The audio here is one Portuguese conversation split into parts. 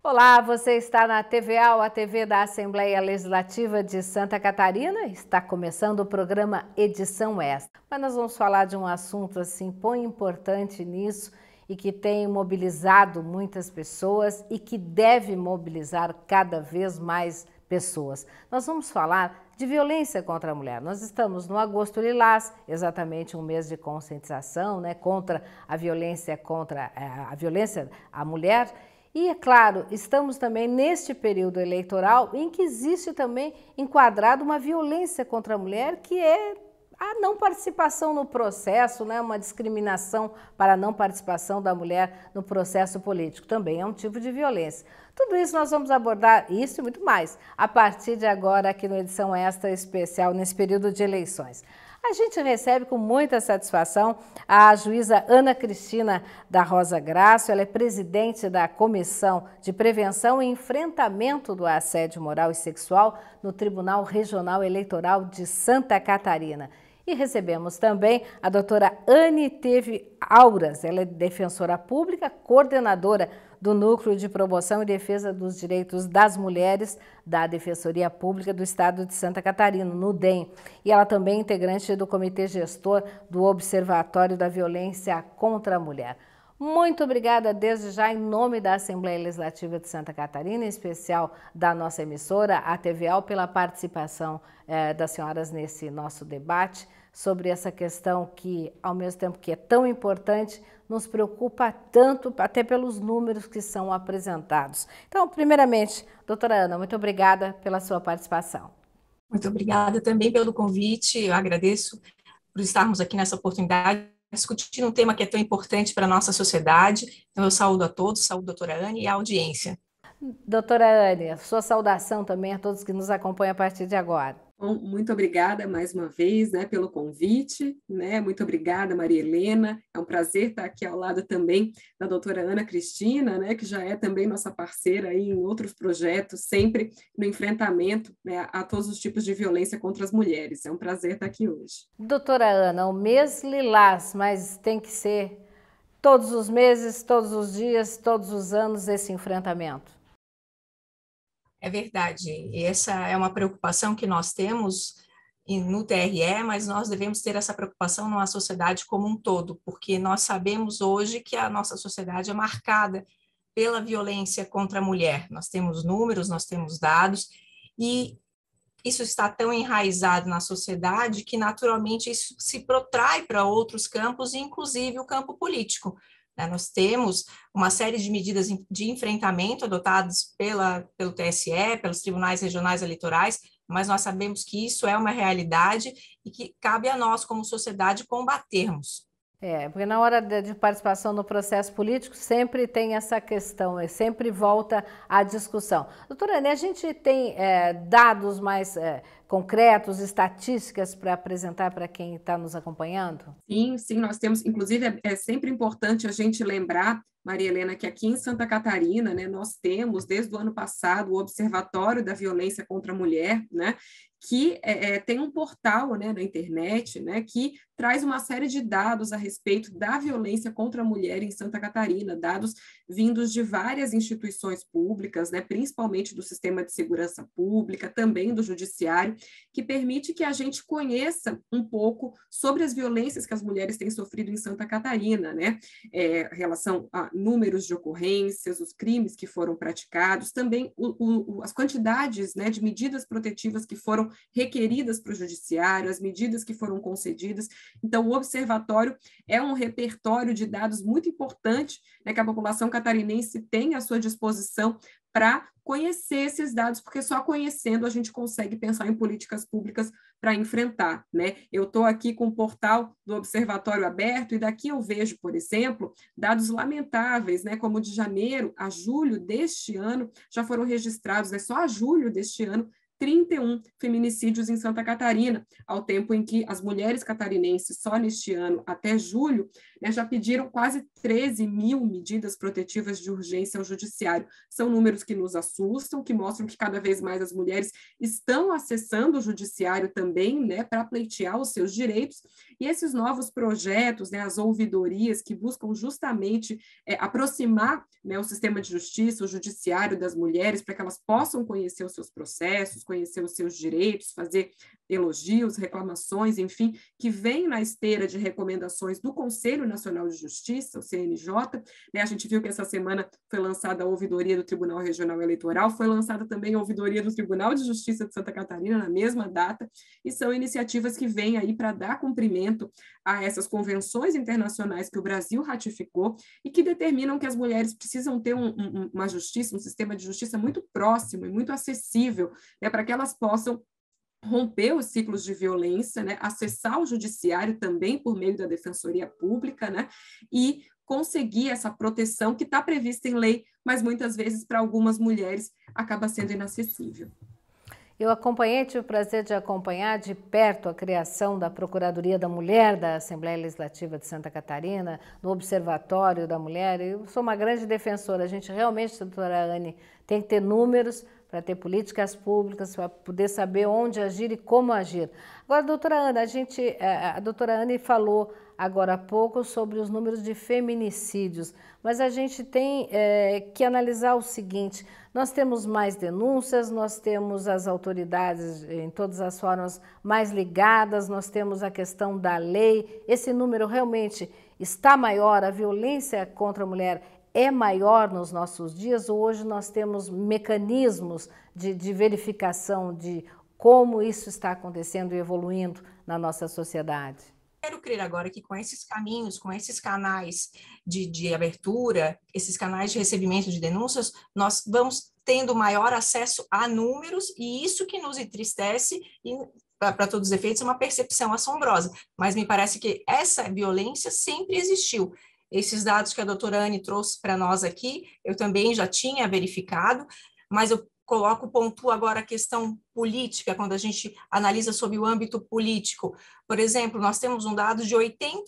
Olá, você está na TVAL, a TV da Assembleia Legislativa de Santa Catarina. Está começando o programa Edição Extra. Mas nós vamos falar de um assunto assim, tão importante nisso e que tem mobilizado muitas pessoas e que deve mobilizar cada vez mais pessoas. Nós vamos falar de violência contra a mulher. Nós estamos no Agosto Lilás, exatamente um mês de conscientização, contra a violência à mulher. E, é claro, estamos também neste período eleitoral em que existe também enquadrado uma violência contra a mulher, que é a não participação no processo, uma discriminação para a não participação da mulher no processo político. Também é um tipo de violência. Tudo isso nós vamos abordar, isso e muito mais, a partir de agora aqui no Edição Extra Especial, nesse período de eleições. A gente recebe com muita satisfação a juíza Ana Cristina da Rosa Grácio. Ela é presidente da Comissão de Prevenção e Enfrentamento do Assédio Moral e Sexual no Tribunal Regional Eleitoral de Santa Catarina. E recebemos também a doutora Anne Teve Auras. Ela é defensora pública, coordenadora do Núcleo de Promoção e Defesa dos Direitos das Mulheres da Defensoria Pública do Estado de Santa Catarina, no DEM. E ela também é integrante do Comitê Gestor do Observatório da Violência contra a Mulher. Muito obrigada desde já em nome da Assembleia Legislativa de Santa Catarina, em especial da nossa emissora, a TVAL, pela participação das senhoras nesse nosso debate sobre essa questão que, ao mesmo tempo que é tão importante, nos preocupa tanto, até pelos números que são apresentados. Então, primeiramente, doutora Ana, muito obrigada pela sua participação. Muito obrigada também pelo convite, eu agradeço por estarmos aqui nessa oportunidade, discutindo um tema que é tão importante para a nossa sociedade. Então, eu saúdo a todos, saúdo a doutora Anne e a audiência. Doutora Anne, sua saudação também a todos que nos acompanham a partir de agora. Bom, muito obrigada mais uma vez, pelo convite, Muito obrigada, Maria Helena. É um prazer estar aqui ao lado também da doutora Ana Cristina, que já é também nossa parceira aí em outros projetos, sempre no enfrentamento, a todos os tipos de violência contra as mulheres. É um prazer estar aqui hoje. Doutora Ana, o mês lilás, mas tem que ser todos os meses, todos os dias, todos os anos esse enfrentamento. É verdade, e essa é uma preocupação que nós temos no TRE, mas nós devemos ter essa preocupação numa sociedade como um todo, porque nós sabemos hoje que a nossa sociedade é marcada pela violência contra a mulher. Nós temos números, nós temos dados, e isso está tão enraizado na sociedade que, naturalmente, isso se protrai para outros campos, inclusive o campo político. Nós temos uma série de medidas de enfrentamento adotadas pelo TSE, pelos tribunais regionais eleitorais, mas nós sabemos que isso é uma realidade e que cabe a nós, como sociedade, combatermos. Porque na hora de participação no processo político sempre tem essa questão, sempre volta à discussão. Doutora Anne, a gente tem dados mais concretos, estatísticas para apresentar para quem está nos acompanhando? Sim, nós temos, inclusive é sempre importante a gente lembrar, Maria Helena, que aqui em Santa Catarina, nós temos, desde o ano passado, o Observatório da Violência contra a Mulher, que tem um portal na internet, que traz uma série de dados a respeito da violência contra a mulher em Santa Catarina, dados vindos de várias instituições públicas, principalmente do Sistema de Segurança Pública, também do Judiciário, que permite que a gente conheça um pouco sobre as violências que as mulheres têm sofrido em Santa Catarina, em relação a números de ocorrências, os crimes que foram praticados, também as quantidades de medidas protetivas que foram requeridas para o judiciário, as medidas que foram concedidas. Então, o observatório é um repertório de dados muito importante, que a população catarinense tem à sua disposição para conhecer esses dados, porque só conhecendo a gente consegue pensar em políticas públicas para enfrentar, Eu estou aqui com o portal do Observatório aberto e daqui eu vejo, por exemplo, dados lamentáveis, como de janeiro a julho deste ano já foram registrados, só a julho deste ano, 31 feminicídios em Santa Catarina, ao tempo em que as mulheres catarinenses, só neste ano, até julho, né, já pediram quase 13 mil medidas protetivas de urgência ao judiciário. São números que nos assustam, que mostram que cada vez mais as mulheres estão acessando o judiciário também, né, para pleitear os seus direitos, e esses novos projetos, né, as ouvidorias que buscam justamente aproximar, né, o sistema de justiça, o judiciário das mulheres, para que elas possam conhecer os seus processos, conhecer os seus direitos, fazer elogios, reclamações, enfim, que vem na esteira de recomendações do Conselho Nacional de Justiça, o CNJ, né? A gente viu que essa semana foi lançada a ouvidoria do Tribunal Regional Eleitoral, foi lançada também a ouvidoria do Tribunal de Justiça de Santa Catarina na mesma data, e são iniciativas que vêm aí para dar cumprimento a essas convenções internacionais que o Brasil ratificou e que determinam que as mulheres precisam ter uma justiça, um sistema de justiça muito próximo e muito acessível, né, para que elas possam romper os ciclos de violência, né, acessar o judiciário também por meio da Defensoria Pública, né, e conseguir essa proteção que está prevista em lei, mas muitas vezes para algumas mulheres acaba sendo inacessível. Eu tive o prazer de acompanhar de perto a criação da Procuradoria da Mulher da Assembleia Legislativa de Santa Catarina, no Observatório da Mulher. Eu sou uma grande defensora. A gente realmente, doutora Anne, tem que ter números para ter políticas públicas, para poder saber onde agir e como agir. Agora, doutora Ana, a doutora Anne falou agora há pouco sobre os números de feminicídios, mas a gente tem que analisar o seguinte: nós temos mais denúncias, nós temos as autoridades em todas as formas mais ligadas, nós temos a questão da lei, esse número realmente está maior, a violência contra a mulher é maior nos nossos dias, ou hoje nós temos mecanismos de verificação de como isso está acontecendo e evoluindo na nossa sociedade? Quero crer agora que com esses caminhos, com esses canais de abertura, esses canais de recebimento de denúncias, nós vamos tendo maior acesso a números, e isso que nos entristece e, para todos os efeitos, é uma percepção assombrosa. Mas me parece que essa violência sempre existiu. Esses dados que a doutora Anne trouxe para nós aqui, eu também já tinha verificado, mas eu pontuo agora a questão política, quando a gente analisa sob o âmbito político. Por exemplo, nós temos um dado de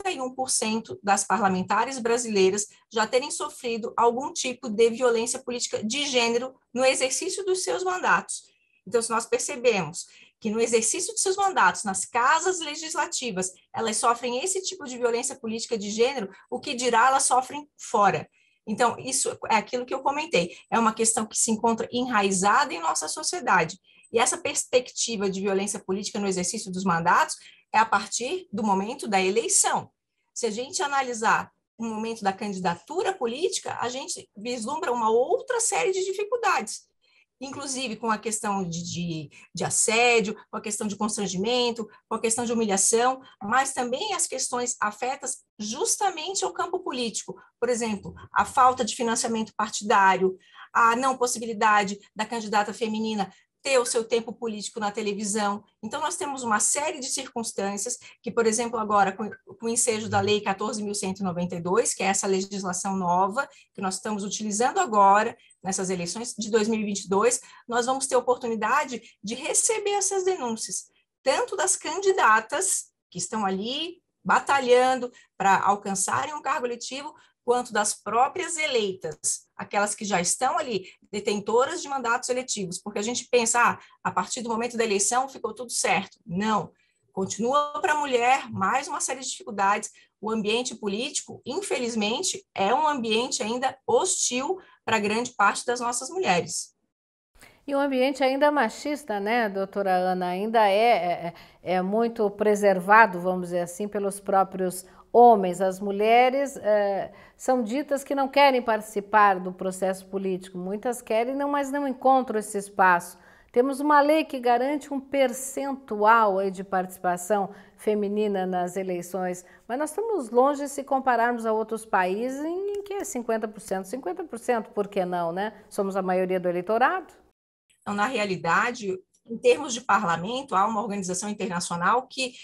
81% das parlamentares brasileiras já terem sofrido algum tipo de violência política de gênero no exercício dos seus mandatos. Então, se nós percebemos que no exercício de seus mandatos, nas casas legislativas, elas sofrem esse tipo de violência política de gênero, o que dirá elas sofrem fora? Então, isso é aquilo que eu comentei, é uma questão que se encontra enraizada em nossa sociedade. E essa perspectiva de violência política no exercício dos mandatos é a partir do momento da eleição. Se a gente analisar o momento da candidatura política, a gente vislumbra uma outra série de dificuldades, inclusive com a questão de assédio, com a questão de constrangimento, com a questão de humilhação, mas também as questões afetas justamente ao campo político. Por exemplo, a falta de financiamento partidário, a não possibilidade da candidata feminina ter o seu tempo político na televisão. Então, nós temos uma série de circunstâncias que, por exemplo, agora, com o ensejo da Lei 14.192, que é essa legislação nova que nós estamos utilizando agora, nessas eleições de 2022, nós vamos ter oportunidade de receber essas denúncias, tanto das candidatas que estão ali batalhando para alcançarem um cargo eletivo, quanto das próprias eleitas, aquelas que já estão ali, detentoras de mandatos eletivos, porque a gente pensa, a partir do momento da eleição ficou tudo certo. Não, continua para a mulher mais uma série de dificuldades. O ambiente político, infelizmente, é um ambiente ainda hostil para grande parte das nossas mulheres. E um ambiente ainda machista, né, doutora Ana? Ainda é muito preservado, vamos dizer assim, pelos próprios homens. As mulheres são ditas que não querem participar do processo político. Muitas querem, mas não encontram esse espaço. Temos uma lei que garante um percentual aí de participação feminina nas eleições, mas nós estamos longe se compararmos a outros países em que é 50%. 50%, por que não, né? Somos a maioria do eleitorado. Então, na realidade, em termos de parlamento, há uma organização internacional que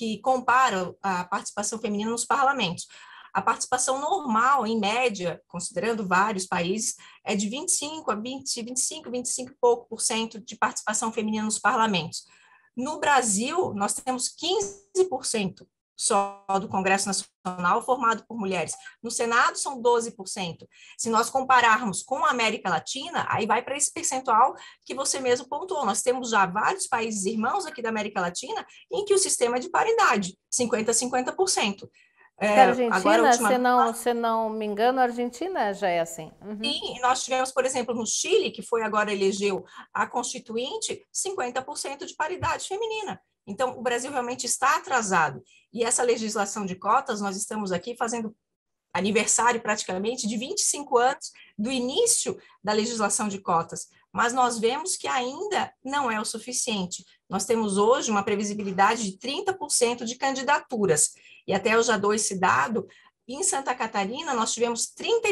compara a participação feminina nos parlamentos. A participação normal, em média, considerando vários países, é de 25 e pouco por cento de participação feminina nos parlamentos. No Brasil, nós temos 15%. só do Congresso Nacional formado por mulheres. No Senado são 12%. Se nós compararmos com a América Latina, aí vai para esse percentual que você mesmo pontuou. Nós temos já vários países irmãos aqui da América Latina em que o sistema é de paridade, 50-50%. Que a Argentina, Última... se não me engano, a Argentina já é assim. Sim, nós tivemos, por exemplo, no Chile, que foi agora elegeu a Constituinte, 50% de paridade feminina. Então, o Brasil realmente está atrasado. E essa legislação de cotas, nós estamos aqui fazendo aniversário praticamente de 25 anos do início da legislação de cotas, mas nós vemos que ainda não é o suficiente. Nós temos hoje uma previsibilidade de 30% de candidaturas, e até eu já dou esse dado. Em Santa Catarina, nós tivemos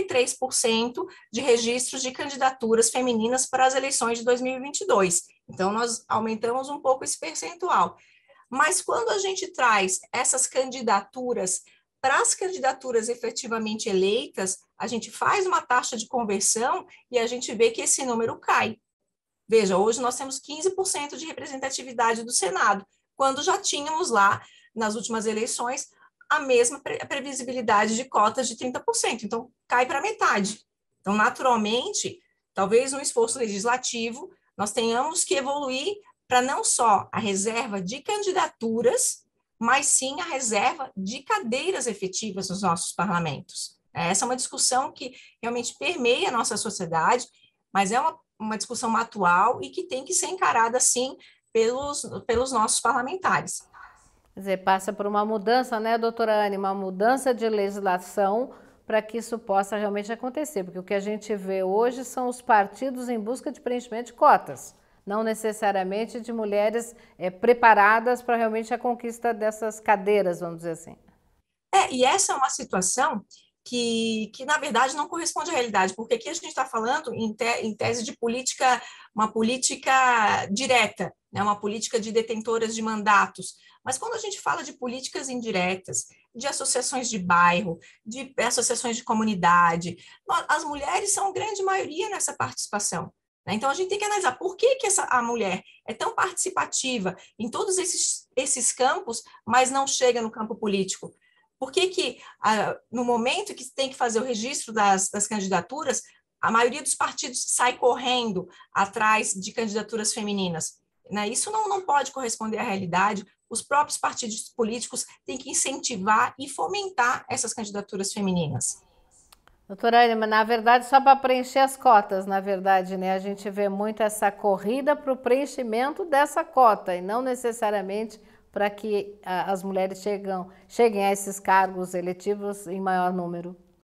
33% de registros de candidaturas femininas para as eleições de 2022. Então, nós aumentamos um pouco esse percentual. Mas quando a gente traz essas candidaturas para as candidaturas efetivamente eleitas, a gente faz uma taxa de conversão e a gente vê que esse número cai. Veja, hoje nós temos 15% de representatividade do Senado, quando já tínhamos lá, nas últimas eleições, a mesma previsibilidade de cotas de 30%. Então, cai para metade. Então, naturalmente, talvez no esforço legislativo, nós tenhamos que evoluir para não só a reserva de candidaturas, mas sim a reserva de cadeiras efetivas nos nossos parlamentos. Essa é uma discussão que realmente permeia a nossa sociedade, mas é uma discussão atual e que tem que ser encarada, sim, pelos nossos parlamentares. Quer dizer, passa por uma mudança, né, doutora Anne, uma mudança de legislação para que isso possa realmente acontecer, porque o que a gente vê hoje são os partidos em busca de preenchimento de cotas, não necessariamente de mulheres preparadas para realmente a conquista dessas cadeiras, vamos dizer assim. E essa é uma situação que na verdade não corresponde à realidade, porque aqui a gente está falando em tese de política, uma política direta, né, uma política de detentoras de mandatos. Mas quando a gente fala de políticas indiretas, de associações de bairro, de associações de comunidade, as mulheres são a grande maioria nessa participação. Então, a gente tem que analisar por que a mulher é tão participativa em todos esses campos, mas não chega no campo político. Por que no momento que tem que fazer o registro das candidaturas, a maioria dos partidos sai correndo atrás de candidaturas femininas? Isso não pode corresponder à realidade. Os próprios partidos políticos têm que incentivar e fomentar essas candidaturas femininas. Doutora Anne, mas na verdade, só para preencher as cotas, na verdade, né? A gente vê muito essa corrida para o preenchimento dessa cota e não necessariamente para que as mulheres cheguem a esses cargos eletivos em maior número.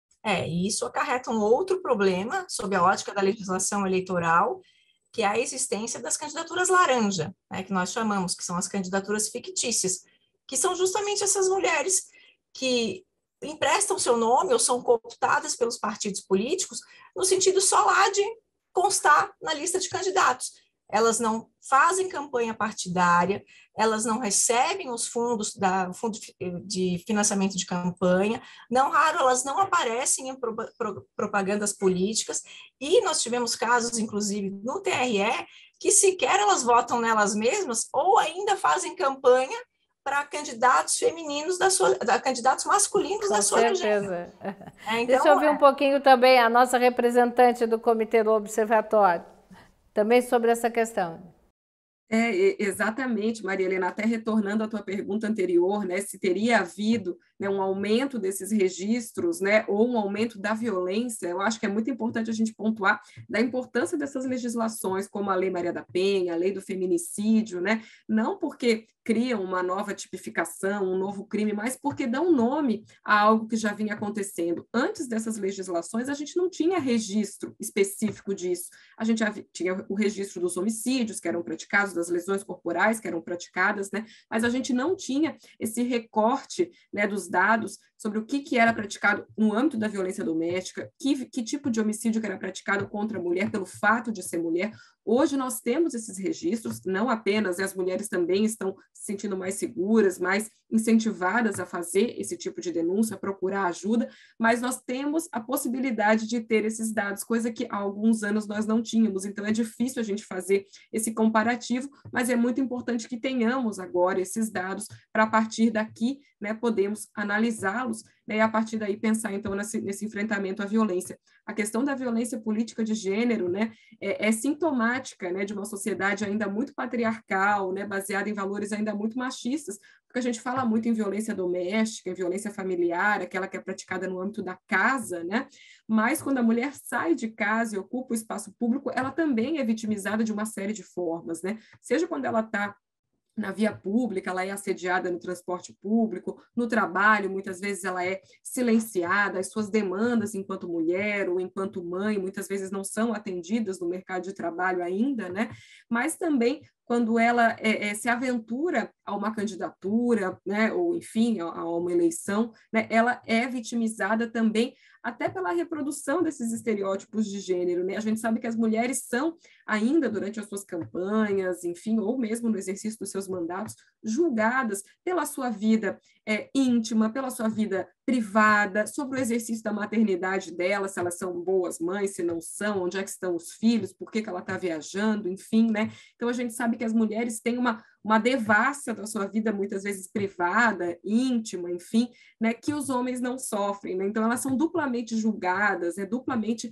E isso acarreta um outro problema sob a ótica da legislação eleitoral, que é a existência das candidaturas laranja, né, que nós chamamos, que são as candidaturas fictícias, que são justamente essas mulheres que emprestam seu nome ou são cooptadas pelos partidos políticos no sentido só lá de constar na lista de candidatos. Elas não fazem campanha partidária, elas não recebem os fundos fundo de financiamento de campanha, não raro elas não aparecem em propagandas políticas, e nós tivemos casos, inclusive, no TRE, que sequer elas votam nelas mesmas ou ainda fazem campanha para candidatos femininos candidatos masculinos da sua legenda. Então, deixa eu ouvir um pouquinho também a nossa representante do Comitê do Observatório, também sobre essa questão. Exatamente, Maria Helena, até retornando à tua pergunta anterior, né, se teria havido, né, um aumento desses registros, né, ou um aumento da violência, eu acho que é muito importante a gente pontuar da importância dessas legislações, como a Lei Maria da Penha, a Lei do Feminicídio, né, não porque criam uma nova tipificação, um novo crime, mas porque dão nome a algo que já vinha acontecendo. Antes dessas legislações, a gente não tinha registro específico disso. A gente tinha o registro dos homicídios que eram praticados, das lesões corporais que eram praticadas, né? Mas a gente não tinha esse recorte, né, dos dados sobre o que era praticado no âmbito da violência doméstica, que tipo de homicídio que era praticado contra a mulher pelo fato de ser mulher. Hoje nós temos esses registros, não apenas, as mulheres também estão se sentindo mais seguras, mais incentivadas a fazer esse tipo de denúncia, a procurar ajuda, mas nós temos a possibilidade de ter esses dados, coisa que há alguns anos nós não tínhamos, então é difícil a gente fazer esse comparativo, mas é muito importante que tenhamos agora esses dados para, a partir daqui, né, podemos analisá-los, né, e a partir daí pensar, então, nesse enfrentamento à violência. A questão da violência política de gênero, né, é sintomática, né, de uma sociedade ainda muito patriarcal, né, baseada em valores ainda muito machistas, porque a gente fala muito em violência doméstica, em violência familiar, aquela que é praticada no âmbito da casa, né, mas quando a mulher sai de casa e ocupa o espaço público, ela também é vitimizada de uma série de formas, né, seja quando ela está na via pública, ela é assediada no transporte público, no trabalho, muitas vezes ela é silenciada, as suas demandas enquanto mulher ou enquanto mãe, muitas vezes não são atendidas no mercado de trabalho ainda, né? Mas também quando ela se aventura a uma candidatura, né, ou enfim, a uma eleição, né, ela é vitimizada também até pela reprodução desses estereótipos de gênero, né? A gente sabe que as mulheres são ainda durante as suas campanhas, enfim, ou mesmo no exercício dos seus mandatos, julgadas pela sua vida íntima, pela sua vida privada, sobre o exercício da maternidade dela, se elas são boas mães, se não são, onde é que estão os filhos, por que ela está viajando, enfim, né? Então a gente sabe que as mulheres têm uma devassa da sua vida, muitas vezes privada, íntima, enfim, né, que os homens não sofrem, né? Então elas são duplamente julgadas, né, duplamente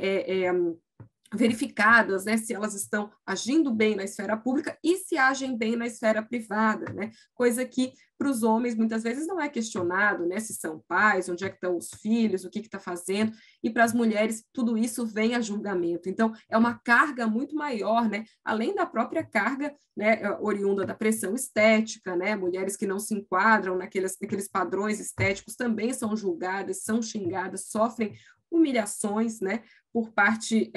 verificadas, né, se elas estão agindo bem na esfera pública e se agem bem na esfera privada, né, coisa que para os homens muitas vezes não é questionado, né, se são pais, onde é que estão os filhos, o que está fazendo, e para as mulheres tudo isso vem a julgamento. Então é uma carga muito maior, né, além da própria carga, né, oriunda da pressão estética, né, mulheres que não se enquadram naqueles padrões estéticos também são julgadas, são xingadas, sofrem humilhações, né, por parte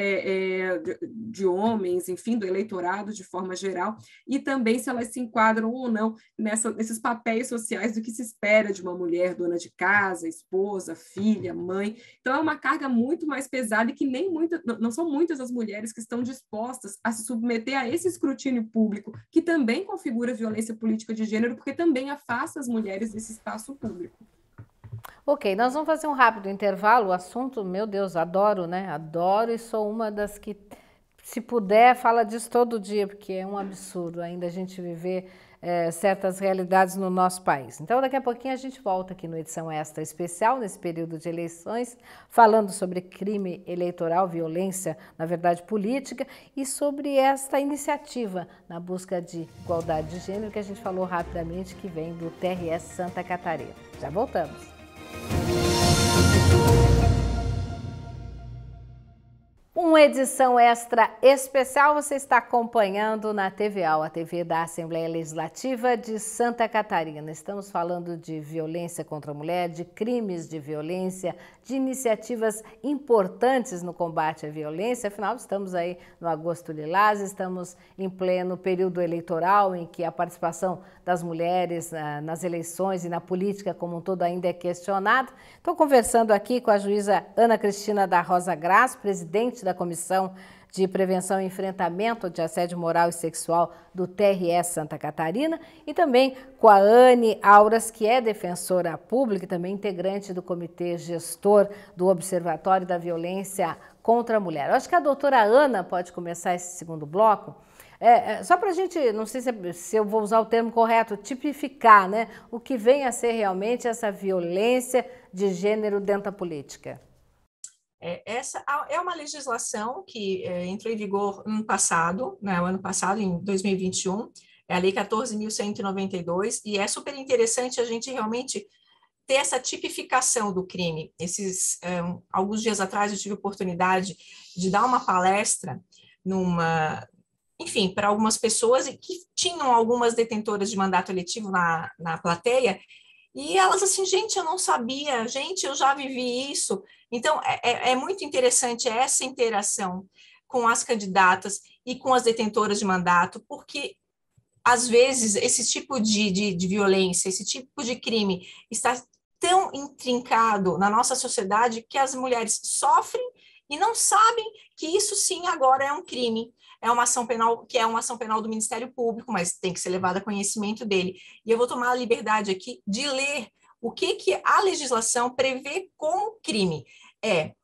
de homens, enfim, do eleitorado de forma geral, e também se elas se enquadram ou não nesses papéis sociais do que se espera de uma mulher dona de casa, esposa, filha, mãe. Então é uma carga muito mais pesada e que não são muitas as mulheres que estão dispostas a se submeter a esse escrutínio público, que também configura violência política de gênero, porque também afasta as mulheres desse espaço público. Ok, nós vamos fazer um rápido intervalo. O assunto, meu Deus, adoro, né? Adoro e sou uma das que, se puder, fala disso todo dia, porque é um absurdo ainda a gente viver certas realidades no nosso país. Então, daqui a pouquinho a gente volta aqui no Edição Extra Especial, nesse período de eleições, falando sobre crime eleitoral, violência, na verdade, política, e sobre esta iniciativa na busca de igualdade de gênero, que a gente falou rapidamente, que vem do TRS Santa Catarina. Já voltamos. Uma edição extra especial você está acompanhando na TVA, a TV da Assembleia Legislativa de Santa Catarina. Estamos falando de violência contra a mulher, de crimes de violência, de iniciativas importantes no combate à violência. Afinal, estamos aí no Agosto Lilás, estamos em pleno período eleitoral em que a participação das mulheres nas eleições e na política como um todo ainda é questionada. Estou conversando aqui com a juíza Ana Cristina da Rosa Graz, presidente da Comissão de Prevenção e Enfrentamento de Assédio Moral e Sexual do TRS Santa Catarina, e também com a Anne Auras, que é defensora pública e também integrante do Comitê Gestor do Observatório da Violência contra a Mulher. Eu acho que a doutora Ana pode começar esse segundo bloco. Só para a gente, não sei se eu vou usar o termo correto, tipificar, né, o que vem a ser realmente essa violência de gênero dentro da política. Essa é uma legislação que entrou em vigor no passado, né, o ano passado, em 2021, é a Lei 14.192, e é super interessante a gente realmente ter essa tipificação do crime. Alguns dias atrás eu tive a oportunidade de dar uma palestra enfim, para algumas pessoas que tinham algumas detentoras de mandato eletivo na plateia, e elas assim, gente, eu não sabia, gente, eu já vivi isso. Então, é muito interessante essa interação com as candidatas e com as detentoras de mandato, porque, às vezes, esse tipo de violência, esse tipo de crime está tão intrincado na nossa sociedade que as mulheres sofrem e não sabem que isso, sim, agora é um crime. é uma ação penal, que é uma ação penal do Ministério Público, mas tem que ser levada a conhecimento dele. E eu vou tomar a liberdade aqui de ler o que a legislação prevê como crime. É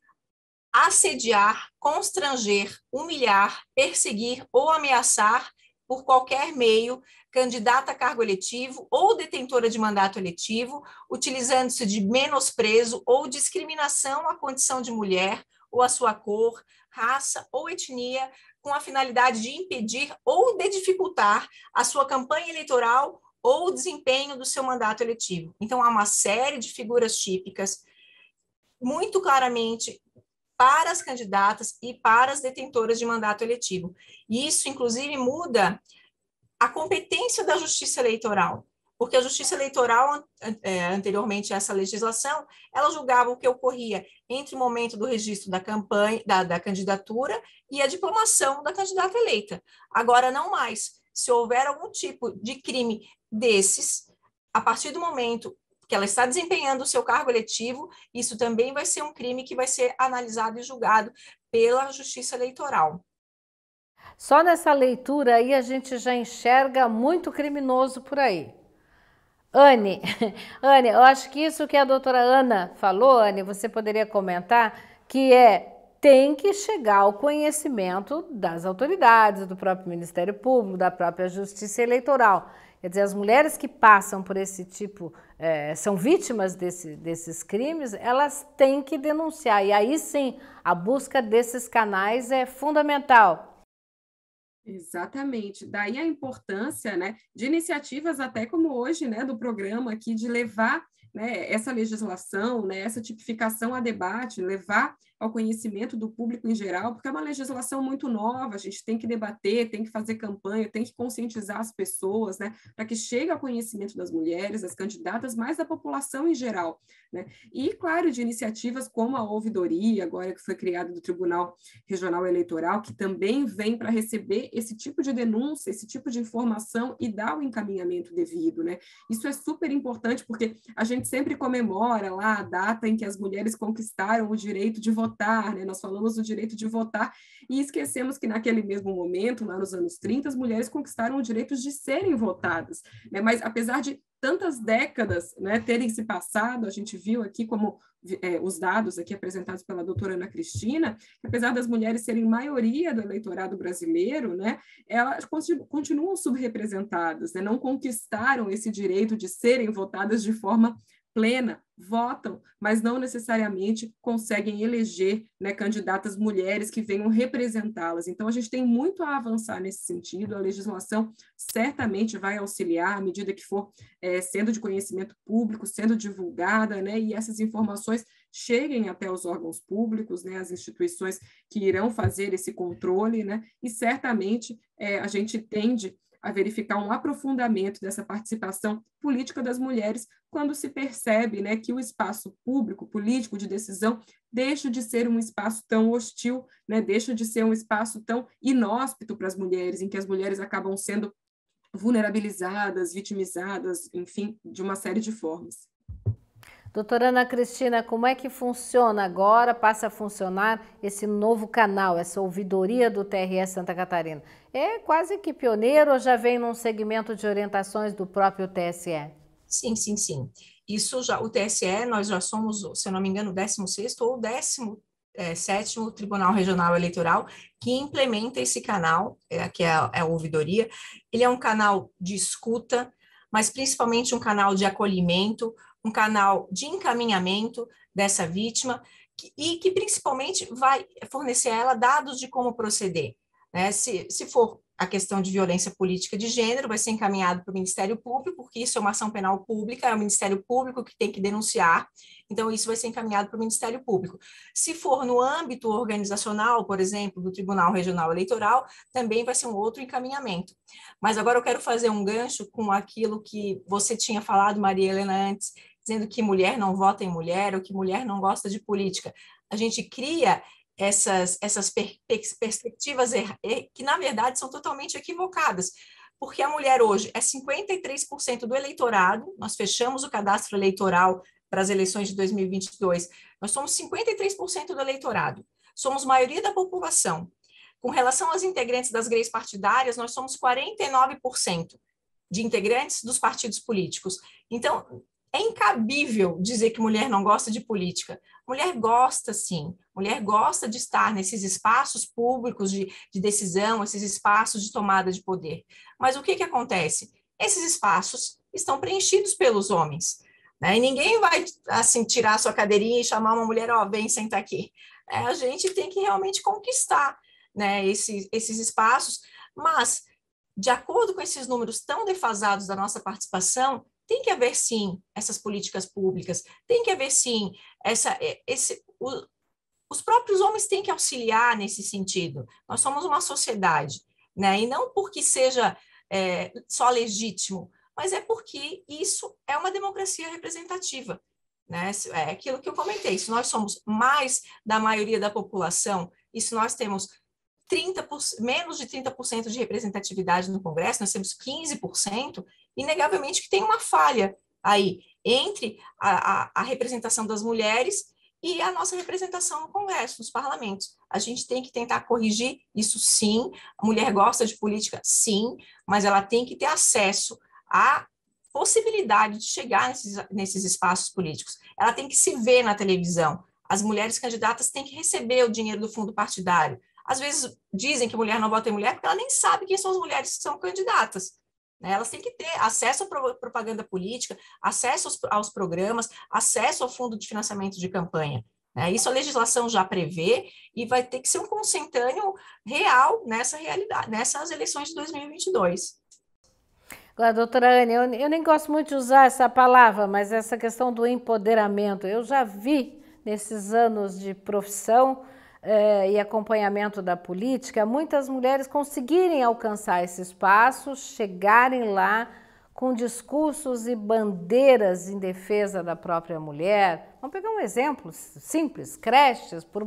assediar, constranger, humilhar, perseguir ou ameaçar por qualquer meio candidata a cargo eletivo ou detentora de mandato eletivo, utilizando-se de menosprezo ou discriminação à condição de mulher ou à sua cor, raça ou etnia, com a finalidade de impedir ou de dificultar a sua campanha eleitoral ou o desempenho do seu mandato eletivo. Então, há uma série de figuras típicas, muito claramente, para as candidatas e para as detentoras de mandato eletivo. E isso, inclusive, muda a competência da Justiça Eleitoral, porque a Justiça Eleitoral, anteriormente a essa legislação, ela julgava o que ocorria entre o momento do registro da campanha, da candidatura e a diplomação da candidata eleita. Agora, não mais. Se houver algum tipo de crime desses, a partir do momento que ela está desempenhando o seu cargo eletivo, isso também vai ser um crime que vai ser analisado e julgado pela Justiça Eleitoral. Só nessa leitura aí a gente já enxerga muito criminoso por aí. Anne, eu acho que isso que a doutora Ana falou, Anne, você poderia comentar, que tem que chegar ao conhecimento das autoridades, do próprio Ministério Público, da própria Justiça Eleitoral. Quer dizer, as mulheres que passam por esse tipo, são vítimas desses crimes, elas têm que denunciar. E aí sim, a busca desses canais é fundamental. Exatamente. Daí a importância, né, de iniciativas até como hoje, né, do programa aqui, de levar, né, essa legislação, né, essa tipificação a debate, levar ao conhecimento do público em geral, porque é uma legislação muito nova, a gente tem que debater, tem que fazer campanha, tem que conscientizar as pessoas, né, para que chegue ao conhecimento das mulheres, das candidatas, mas da população em geral, né? E, claro, de iniciativas como a ouvidoria, agora que foi criada do Tribunal Regional Eleitoral, que também vem para receber esse tipo de denúncia, esse tipo de informação e dar o encaminhamento devido, né? Isso é super importante, porque a gente sempre comemora lá a data em que as mulheres conquistaram o direito de votar, né? Nós falamos do direito de votar e esquecemos que naquele mesmo momento, lá nos anos 30, as mulheres conquistaram o direito de serem votadas, né? Mas apesar de tantas décadas, né, terem se passado, a gente viu aqui como os dados aqui apresentados pela doutora Ana Cristina, que apesar das mulheres serem maioria do eleitorado brasileiro, né, elas continuam subrepresentadas, né, não conquistaram esse direito de serem votadas de forma plena, votam, mas não necessariamente conseguem eleger, né, candidatas mulheres que venham representá-las. Então, a gente tem muito a avançar nesse sentido, a legislação certamente vai auxiliar à medida que for sendo de conhecimento público, sendo divulgada, né, e essas informações cheguem até os órgãos públicos, né, as instituições que irão fazer esse controle, né, e certamente a gente tende a verificar um aprofundamento dessa participação política das mulheres quando se percebe, né, que o espaço público, político, de decisão, deixa de ser um espaço tão hostil, né, deixa de ser um espaço tão inóspito para as mulheres, em que as mulheres acabam sendo vulnerabilizadas, vitimizadas, enfim, de uma série de formas. Doutora Ana Cristina, como é que funciona agora, passa a funcionar esse novo canal, essa ouvidoria do TRE Santa Catarina? É quase que pioneiro ou já vem num segmento de orientações do próprio TSE? Sim. Isso já, o TSE, nós já somos, se eu não me engano, o 16º ou 17º Tribunal Regional Eleitoral que implementa esse canal, que é a ouvidoria. Ele é um canal de escuta, mas principalmente um canal de acolhimento, um canal de encaminhamento dessa vítima e que principalmente vai fornecer a ela dados de como proceder, né? Se for a questão de violência política de gênero, vai ser encaminhado para o Ministério Público, porque isso é uma ação penal pública, é o Ministério Público que tem que denunciar, então isso vai ser encaminhado para o Ministério Público. Se for no âmbito organizacional, por exemplo, do Tribunal Regional Eleitoral, também vai ser um outro encaminhamento. Mas agora eu quero fazer um gancho com aquilo que você tinha falado, Maria Helena, antes, dizendo que mulher não vota em mulher, ou que mulher não gosta de política. A gente cria essas perspectivas que, na verdade, são totalmente equivocadas, porque a mulher hoje é 53% do eleitorado, nós fechamos o cadastro eleitoral para as eleições de 2022, nós somos 53% do eleitorado, somos maioria da população. com relação aos integrantes das greys partidárias, nós somos 49% de integrantes dos partidos políticos. Então, é incabível dizer que mulher não gosta de política. Mulher gosta, sim. Mulher gosta de estar nesses espaços públicos de decisão, esses espaços de tomada de poder. Mas o que acontece? Esses espaços estão preenchidos pelos homens, né? E ninguém vai, assim, tirar a sua cadeirinha e chamar uma mulher, ó, vem, senta aqui. A gente tem que realmente conquistar, né, esses espaços, mas, de acordo com esses números tão defasados da nossa participação, tem que haver, sim, essas políticas públicas, tem que haver, sim, os próprios homens têm que auxiliar nesse sentido. Nós somos uma sociedade, né? E não porque seja só legítimo, mas é porque isso é uma democracia representativa, né? É aquilo que eu comentei, se nós somos mais da maioria da população, e se nós temos menos de 30% de representatividade no Congresso, nós temos 15%, inegavelmente que tem uma falha aí entre a representação das mulheres e a nossa representação no Congresso, nos parlamentos. A gente tem que tentar corrigir isso, sim. A mulher gosta de política, sim, mas ela tem que ter acesso à possibilidade de chegar nesses espaços políticos. Ela tem que se ver na televisão. As mulheres candidatas têm que receber o dinheiro do fundo partidário. Às vezes dizem que mulher não vota em mulher porque ela nem sabe quem são as mulheres que são candidatas, né? Elas têm que ter acesso à propaganda política, acesso aos programas, acesso ao fundo de financiamento de campanha, né? Isso a legislação já prevê e vai ter que ser um consentâneo real nessa realidade, nessas eleições de 2022. Agora, doutora Anne, eu nem gosto muito de usar essa palavra, mas essa questão do empoderamento, eu já vi nesses anos de profissão e acompanhamento da política, muitas mulheres conseguirem alcançar esse espaço, chegarem lá com discursos e bandeiras em defesa da própria mulher. Vamos pegar um exemplo simples, creches, por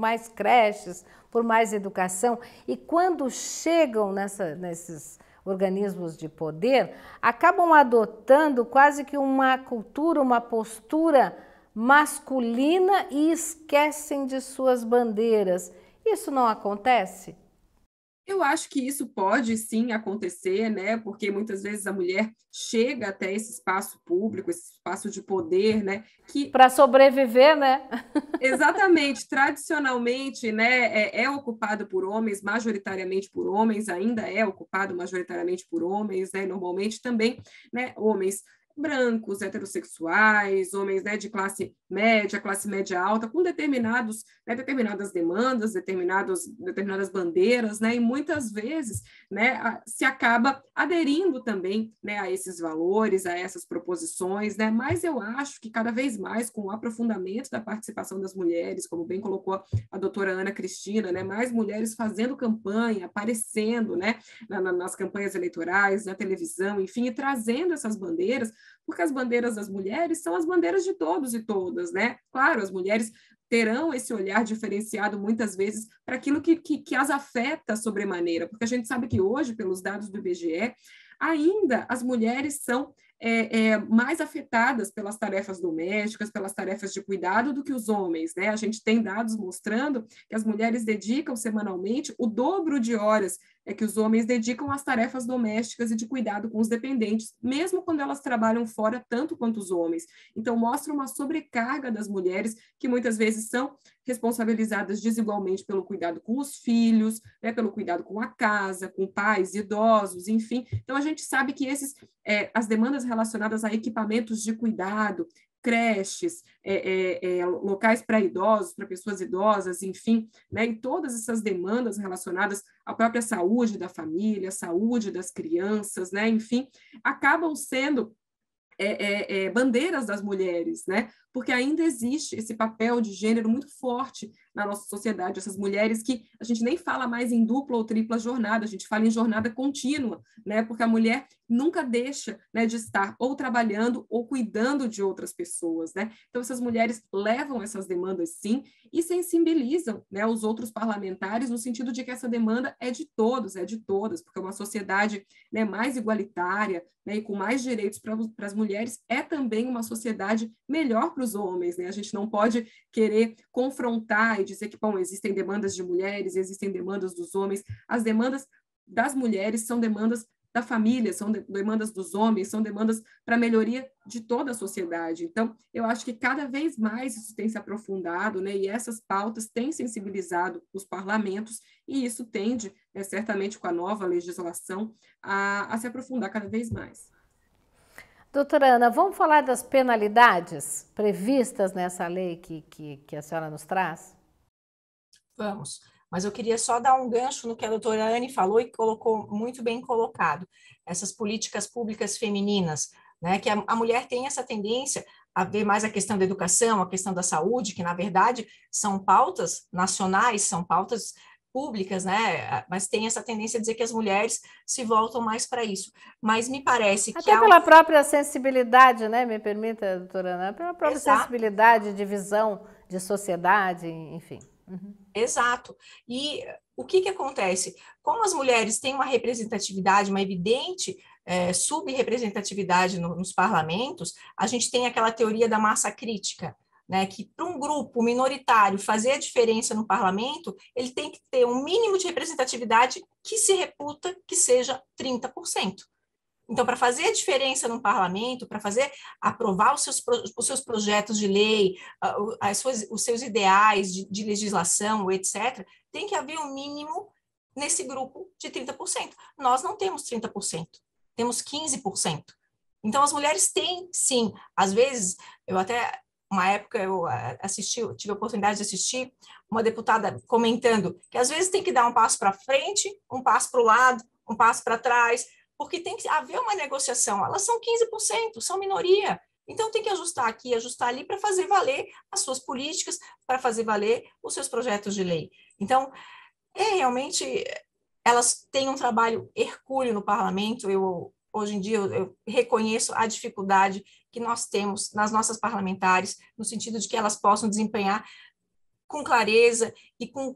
mais educação, e quando chegam nesses organismos de poder, acabam adotando quase que uma cultura, uma postura masculina e esquecem de suas bandeiras. Isso não acontece? Eu acho que isso pode sim acontecer, né? Porque muitas vezes a mulher chega até esse espaço público, esse espaço de poder, né? Que para sobreviver, né? Exatamente, tradicionalmente, né, é ocupado por homens, majoritariamente por homens, ainda é ocupado majoritariamente por homens, né? Normalmente também, né, homens brancos, heterossexuais, homens, né, de classe média alta, com determinadas demandas, determinadas bandeiras, né, e muitas vezes, né, se acaba aderindo também, né, a esses valores, a essas proposições, né, mas eu acho que cada vez mais, com o aprofundamento da participação das mulheres, como bem colocou a doutora Ana Cristina, né, mais mulheres fazendo campanha, aparecendo, né, nas campanhas eleitorais, na televisão, enfim, e trazendo essas bandeiras, porque as bandeiras das mulheres são as bandeiras de todos e todas, né? Claro, as mulheres terão esse olhar diferenciado muitas vezes para aquilo que as afeta sobremaneira, porque a gente sabe que hoje, pelos dados do IBGE, ainda as mulheres são mais afetadas pelas tarefas domésticas, pelas tarefas de cuidado do que os homens, né? A gente tem dados mostrando que as mulheres dedicam semanalmente o dobro de horas que os homens dedicam às tarefas domésticas e de cuidado com os dependentes, mesmo quando elas trabalham fora tanto quanto os homens. Então, mostra uma sobrecarga das mulheres que muitas vezes são responsabilizadas desigualmente pelo cuidado com os filhos, né, pelo cuidado com a casa, com pais idosos, enfim. Então, a gente sabe que as demandas relacionadas a equipamentos de cuidado, creches, locais para idosos, para pessoas idosas, enfim, né, e todas essas demandas relacionadas à própria saúde da família, saúde das crianças, né, enfim, acabam sendo bandeiras das mulheres, né? Porque ainda existe esse papel de gênero muito forte na nossa sociedade, essas mulheres que a gente nem fala mais em dupla ou tripla jornada, a gente fala em jornada contínua, né? Porque a mulher nunca deixa, né, de estar ou trabalhando ou cuidando de outras pessoas, né? Então essas mulheres levam essas demandas sim e sensibilizam, né, os outros parlamentares no sentido de que essa demanda é de todos, é de todas, porque uma sociedade, né, mais igualitária, né, e com mais direitos para as mulheres é também uma sociedade melhor para os homens, né? A gente não pode querer confrontar e dizer que, bom, existem demandas de mulheres, existem demandas dos homens. As demandas das mulheres são demandas da família, são demandas dos homens, são demandas para a melhoria de toda a sociedade. Então, eu acho que cada vez mais isso tem se aprofundado, né, e essas pautas têm sensibilizado os parlamentos, e isso tende, certamente com a nova legislação, a se aprofundar cada vez mais. Doutora Ana, vamos falar das penalidades previstas nessa lei que a senhora nos traz? Vamos. Mas eu queria só dar um gancho no que a doutora Anne falou e colocou muito bem colocado, essas políticas públicas femininas, né, que a mulher tem essa tendência a ver mais a questão da educação, a questão da saúde, que na verdade são pautas nacionais, são pautas públicas, né, mas tem essa tendência a dizer que as mulheres se voltam mais para isso. Mas me parece que... Até pela própria sensibilidade, né, me permita, doutora Ana, pela própria Exato. sensibilidade de visão de sociedade, enfim. Uhum. Exato. E o que acontece? Como as mulheres têm uma representatividade, uma evidente subrepresentatividade nos parlamentos, a gente tem aquela teoria da massa crítica, né, que para um grupo minoritário fazer a diferença no parlamento, ele tem que ter um mínimo de representatividade que se reputa que seja 30%. Então, para fazer a diferença no parlamento, para aprovar os seus projetos de lei, os seus ideais de legislação, etc., tem que haver um mínimo nesse grupo de 30%. Nós não temos 30%, temos 15%. Então, as mulheres têm, sim, às vezes, uma época tive a oportunidade de assistir uma deputada comentando que às vezes tem que dar um passo para frente, um passo para o lado, um passo para trás, porque tem que haver uma negociação. Elas são 15%, são minoria. Então, tem que ajustar aqui, ajustar ali para fazer valer as suas políticas, para fazer valer os seus projetos de lei. Então, realmente, elas têm um trabalho hercúleo no parlamento. Hoje em dia, eu reconheço a dificuldade que nós temos nas nossas parlamentares, no sentido de que elas possam desempenhar com clareza e com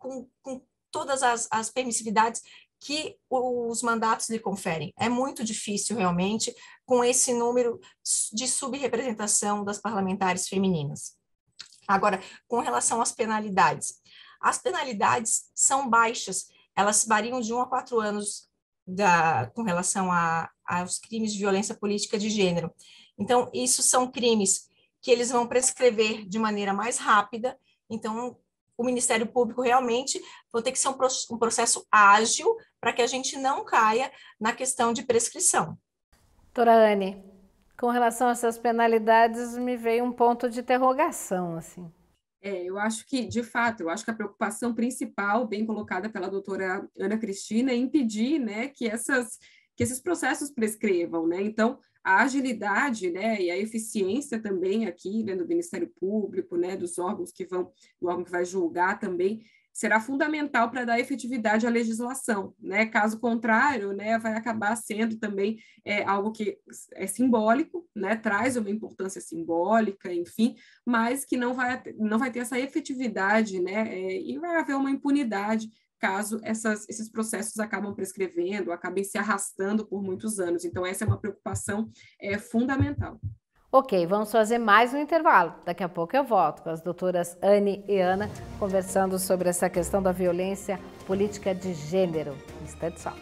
todas as permissividades que os mandatos lhe conferem. É muito difícil, realmente, com esse número de subrepresentação das parlamentares femininas. Agora, com relação às penalidades. As penalidades são baixas, elas variam de 1 a 4 anos com relação aos crimes de violência política de gênero. Então, isso são crimes que eles vão prescrever de maneira mais rápida, então o Ministério Público realmente vai ter que ser um processo ágil para que a gente não caia na questão de prescrição. Doutora Anne, com relação a essas penalidades, me veio um ponto de interrogação, assim. Eu acho que, de fato, eu acho que a preocupação principal, bem colocada pela doutora Ana Cristina, é impedir, né, que esses processos prescrevam, né? Então, a agilidade, né, e a eficiência também aqui, né, do Ministério Público, né, do órgão que vai julgar também, será fundamental para dar efetividade à legislação, né? Caso contrário, né, vai acabar sendo também algo que é simbólico, né? Traz uma importância simbólica, enfim, mas que não vai ter essa efetividade, né? E vai haver uma impunidade caso esses processos acabam prescrevendo, acabem se arrastando por muitos anos. Então, essa é uma preocupação fundamental. Ok, vamos fazer mais um intervalo. Daqui a pouco eu volto com as doutoras Anne e Ana conversando sobre essa questão da violência política de gênero. Instante só.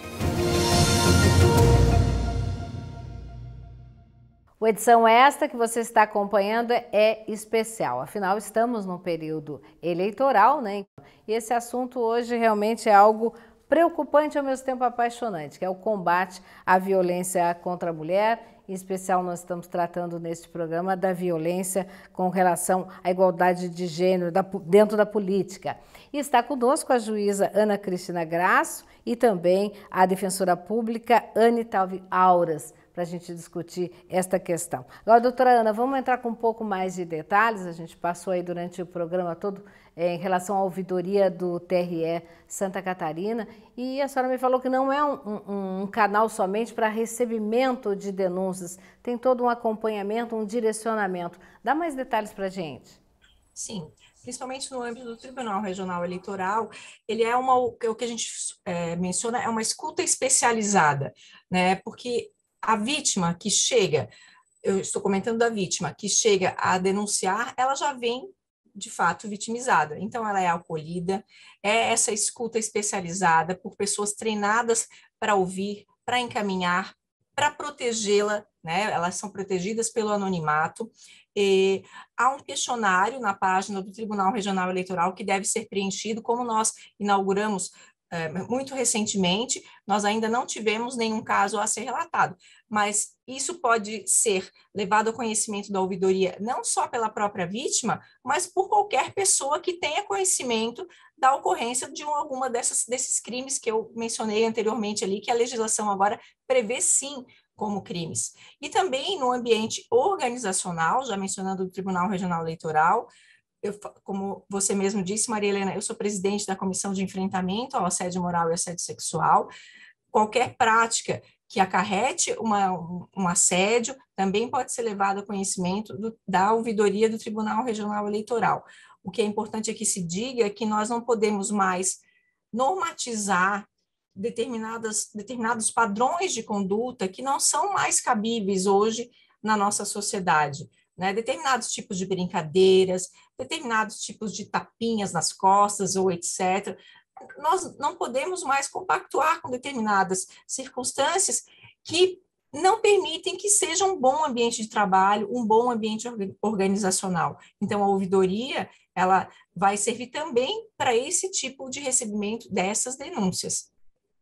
A edição esta que você está acompanhando é especial, afinal estamos no período eleitoral, né? E esse assunto hoje realmente é algo preocupante e ao mesmo tempo apaixonante, que é o combate à violência contra a mulher. Em especial, nós estamos tratando neste programa da violência com relação à igualdade de gênero dentro da política. E está conosco a juíza Ana Cristina Grasso e também a defensora pública Anne Talvi Auras, para a gente discutir esta questão. Agora, doutora Ana, vamos entrar com um pouco mais de detalhes. A gente passou aí durante o programa todo em relação à ouvidoria do TRE Santa Catarina, e a senhora me falou que não é um canal somente para recebimento de denúncias, tem todo um acompanhamento, um direcionamento. Dá mais detalhes para a gente. Sim, principalmente no âmbito do Tribunal Regional Eleitoral, ele é o que a gente menciona, é uma escuta especializada, né? Porque a vítima que chega, eu estou comentando da vítima, que chega a denunciar, ela já vem de fato, vitimizada. Então, ela é acolhida, é essa escuta especializada por pessoas treinadas para ouvir, para encaminhar, para protegê-la, né? Elas são protegidas pelo anonimato. E há um questionário na página do Tribunal Regional Eleitoral que deve ser preenchido, como nós inauguramos muito recentemente, nós ainda não tivemos nenhum caso a ser relatado, mas isso pode ser levado ao conhecimento da ouvidoria não só pela própria vítima, mas por qualquer pessoa que tenha conhecimento da ocorrência de alguma desses crimes que eu mencionei anteriormente ali, que a legislação agora prevê sim como crimes. E também no ambiente organizacional, já mencionando o Tribunal Regional Eleitoral, como você mesmo disse, Maria Helena, eu sou presidente da Comissão de Enfrentamento ao Assédio Moral e Assédio Sexual. Qualquer prática que acarrete um assédio também pode ser levado ao conhecimento da ouvidoria do Tribunal Regional Eleitoral. O que é importante é que se diga que nós não podemos mais normatizar determinados padrões de conduta que não são mais cabíveis hoje na nossa sociedade. Né, determinados tipos de brincadeiras, determinados tipos de tapinhas nas costas ou etc. Nós não podemos mais compactuar com determinadas circunstâncias que não permitem que seja um bom ambiente de trabalho, um bom ambiente organizacional. Então, a ouvidoria, ela vai servir também para esse tipo de recebimento dessas denúncias.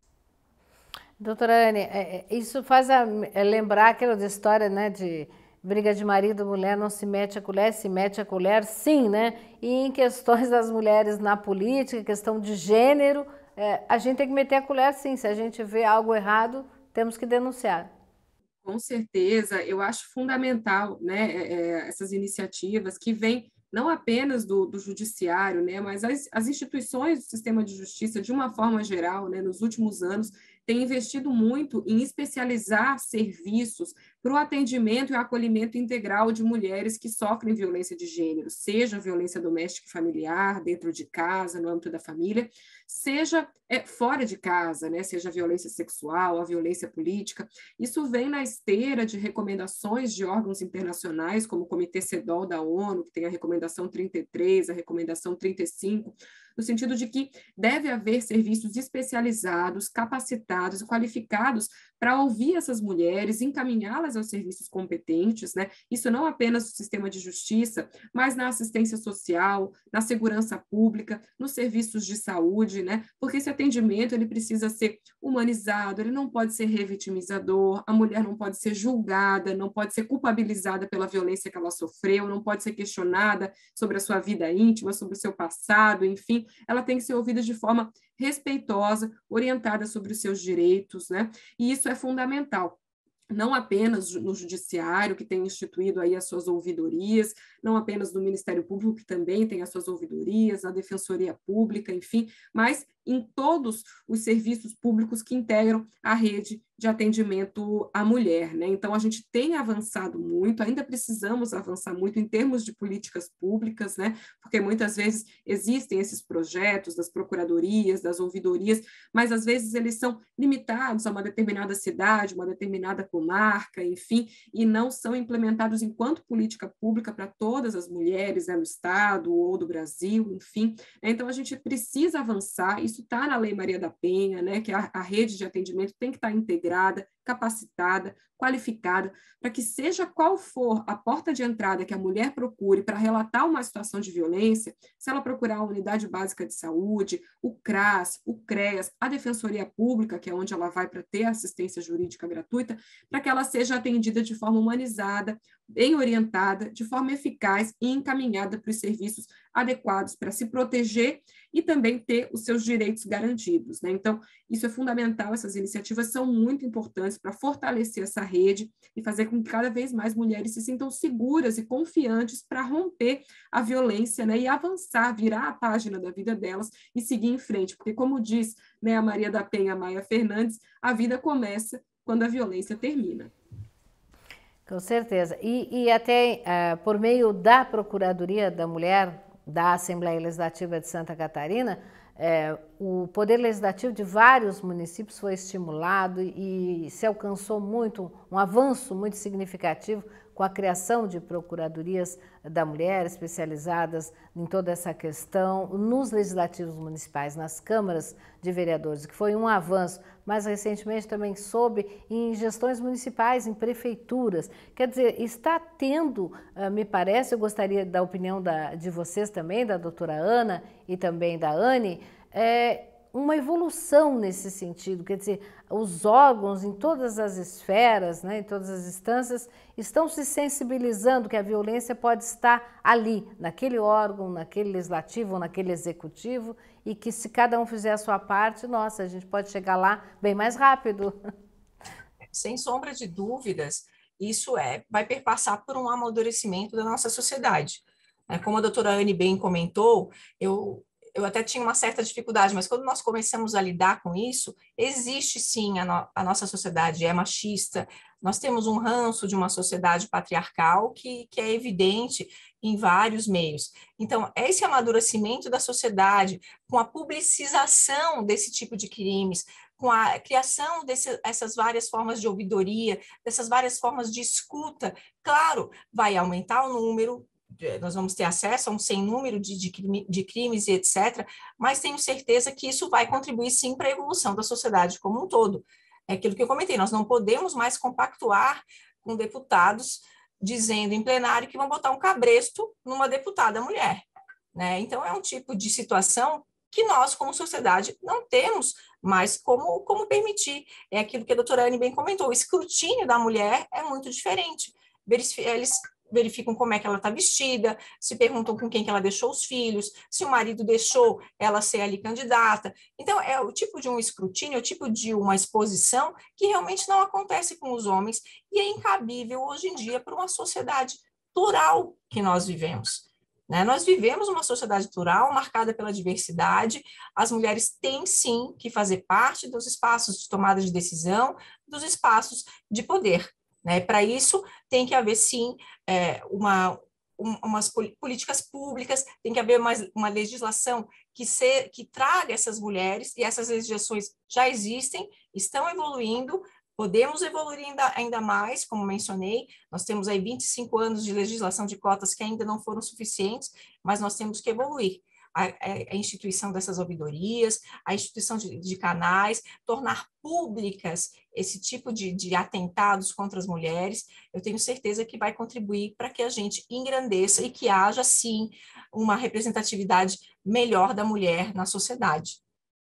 Doutora Anne, isso faz lembrar aquela história, né, de briga de marido, mulher não se mete a colher, se mete a colher, sim, né? E em questões das mulheres na política, questão de gênero, a gente tem que meter a colher, sim. Se a gente vê algo errado, temos que denunciar. Com certeza, eu acho fundamental, né, essas iniciativas que vêm não apenas do judiciário, né, mas as instituições do sistema de justiça, de uma forma geral, né, nos últimos anos, têm investido muito em especializar serviços para o atendimento e acolhimento integral de mulheres que sofrem violência de gênero, seja violência doméstica e familiar, dentro de casa, no âmbito da família, seja fora de casa, né, seja a violência sexual, a violência política. Isso vem na esteira de recomendações de órgãos internacionais, como o Comitê CEDAW da ONU, que tem a recomendação 33, a recomendação 35, no sentido de que deve haver serviços especializados, capacitados e qualificados para ouvir essas mulheres, encaminhá-las aos serviços competentes, né? Isso não apenas no sistema de justiça, mas na assistência social, na segurança pública, nos serviços de saúde, né? Porque esse atendimento ele precisa ser humanizado, ele não pode ser revitimizador, a mulher não pode ser julgada, não pode ser culpabilizada pela violência que ela sofreu, não pode ser questionada sobre a sua vida íntima, sobre o seu passado, enfim, ela tem que ser ouvida de forma respeitosa, orientada sobre os seus direitos, né? E isso é fundamental. Não apenas no judiciário, que tem instituído aí as suas ouvidorias, não apenas no Ministério Público, que também tem as suas ouvidorias, a Defensoria Pública, enfim, mas em todos os serviços públicos que integram a rede de atendimento à mulher, né? Então, a gente tem avançado muito, ainda precisamos avançar muito em termos de políticas públicas, né? Porque muitas vezes existem esses projetos das procuradorias, das ouvidorias, mas às vezes eles são limitados a uma determinada cidade, uma determinada comarca, enfim, e não são implementados enquanto política pública para todas as mulheres, né, no Estado ou do Brasil, enfim. Então, a gente precisa avançar, isso está na Lei Maria da Penha, né, que a rede de atendimento tem que estar integrada, capacitada, qualificada, para que seja qual for a porta de entrada que a mulher procure para relatar uma situação de violência, se ela procurar a Unidade Básica de Saúde, o CRAS, o CREAS, a Defensoria Pública, que é onde ela vai para ter assistência jurídica gratuita, para que ela seja atendida de forma humanizada, bem orientada, de forma eficaz e encaminhada para os serviços adequados para se proteger e também ter os seus direitos garantidos, né? Então, isso é fundamental, essas iniciativas são muito importantes para fortalecer essa rede e fazer com que cada vez mais mulheres se sintam seguras e confiantes para romper a violência, né? E avançar, virar a página da vida delas e seguir em frente, porque como diz, né, a Maria da Penha Maia Fernandes, a vida começa quando a violência termina. Com certeza. E até por meio da Procuradoria da Mulher da Assembleia Legislativa de Santa Catarina, o poder legislativo de vários municípios foi estimulado e se alcançou muito um avanço muito significativo com a criação de procuradorias da mulher especializadas em toda essa questão nos legislativos municipais, nas câmaras de vereadores, que foi um avanço. Mais recentemente também soube em gestões municipais, em prefeituras. Quer dizer, está tendo, me parece, eu gostaria da opinião de vocês também, da doutora Ana e também da Anne, uma evolução nesse sentido, quer dizer, os órgãos em todas as esferas, né, em todas as instâncias, estão se sensibilizando que a violência pode estar ali, naquele órgão, naquele legislativo, naquele executivo, e que se cada um fizer a sua parte, nossa, a gente pode chegar lá bem mais rápido. Sem sombra de dúvidas, isso vai perpassar por um amadurecimento da nossa sociedade. Como a doutora Anne bem comentou, eu até tinha uma certa dificuldade, mas quando nós começamos a lidar com isso, existe sim, a nossa sociedade é machista, nós temos um ranço de uma sociedade patriarcal que é evidente em vários meios. Então, esse amadurecimento da sociedade, com a publicização desse tipo de crimes, com a criação dessas várias formas de ouvidoria, dessas várias formas de escuta, claro, vai aumentar o número, nós vamos ter acesso a um sem número de crimes e etc., mas tenho certeza que isso vai contribuir sim para a evolução da sociedade como um todo. É aquilo que eu comentei, nós não podemos mais compactuar com deputados dizendo em plenário que vão botar um cabresto numa deputada mulher, né? Então, é um tipo de situação que nós, como sociedade, não temos mais como permitir. É aquilo que a doutora Anne bem comentou, o escrutínio da mulher é muito diferente. Eles verificam como é que ela está vestida, se perguntam com quem que ela deixou os filhos, se o marido deixou ela ser ali candidata. Então, é o tipo de um escrutínio, é o tipo de uma exposição que realmente não acontece com os homens e é incabível hoje em dia para uma sociedade plural que nós vivemos. Nós vivemos uma sociedade plural marcada pela diversidade, as mulheres têm sim que fazer parte dos espaços de tomada de decisão, dos espaços de poder. Para isso, tem que haver, sim, umas políticas públicas, tem que haver uma legislação que traga essas mulheres, e essas legislações já existem, estão evoluindo, podemos evoluir ainda mais, como mencionei, nós temos aí 25 anos de legislação de cotas que ainda não foram suficientes, mas nós temos que evoluir. A instituição dessas ouvidorias, a instituição de canais, tornar públicas esse tipo de atentados contra as mulheres, eu tenho certeza que vai contribuir para que a gente engrandeça e que haja, sim, uma representatividade melhor da mulher na sociedade.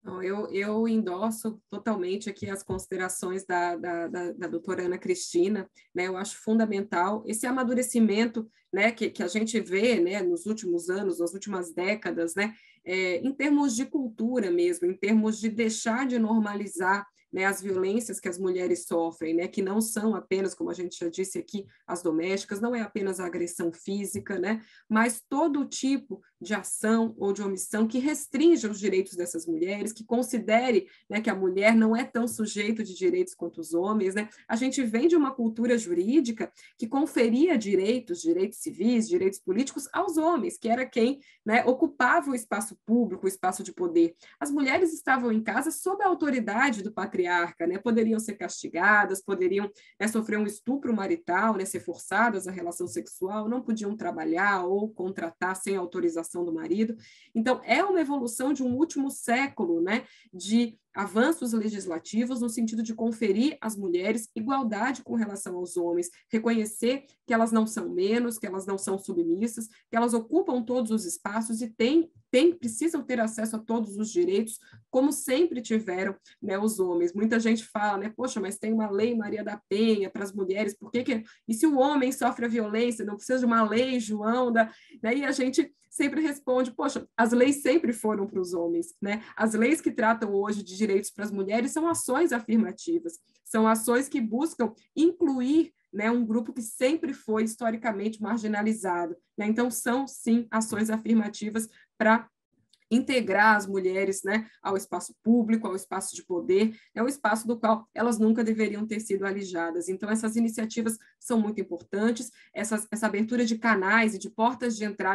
Eu endosso totalmente aqui as considerações da doutora Ana Cristina, né? Eu acho fundamental esse amadurecimento, né, que a gente vê, né, nos últimos anos, nas últimas décadas, né, em termos de cultura mesmo, em termos de deixar de normalizar, né, as violências que as mulheres sofrem, né, que não são apenas, como a gente já disse aqui, as domésticas, não é apenas a agressão física, né, mas todo tipo de ação ou de omissão que restrinja os direitos dessas mulheres, que considere, né, que a mulher não é tão sujeito de direitos quanto os homens, né? A gente vem de uma cultura jurídica que conferia direitos civis, direitos políticos aos homens, que era quem, né, ocupava o espaço público, o espaço de poder. As mulheres estavam em casa sob a autoridade do patriarca, né? Poderiam ser castigadas, poderiam, né, sofrer um estupro marital, né, ser forçadas à relação sexual, não podiam trabalhar ou contratar sem autorização do marido. Então, é uma evolução de um último século, né, de avanços legislativos no sentido de conferir às mulheres igualdade com relação aos homens, reconhecer que elas não são menos, que elas não são submissas, que elas ocupam todos os espaços e precisam ter acesso a todos os direitos, como sempre tiveram, né, os homens. Muita gente fala, né, poxa, mas tem uma lei Maria da Penha para as mulheres, por que e se o homem sofre a violência, não precisa de uma lei João né? E a gente sempre responde, poxa, as leis sempre foram para os homens, né? As leis que tratam hoje de direitos para as mulheres são ações afirmativas, são ações que buscam incluir, né, um grupo que sempre foi historicamente marginalizado, né? Então, são, sim, ações afirmativas para integrar as mulheres, né, ao espaço público, ao espaço de poder, é um espaço do qual elas nunca deveriam ter sido alijadas. Então, essas iniciativas são muito importantes, essa abertura de canais e de portas de entrada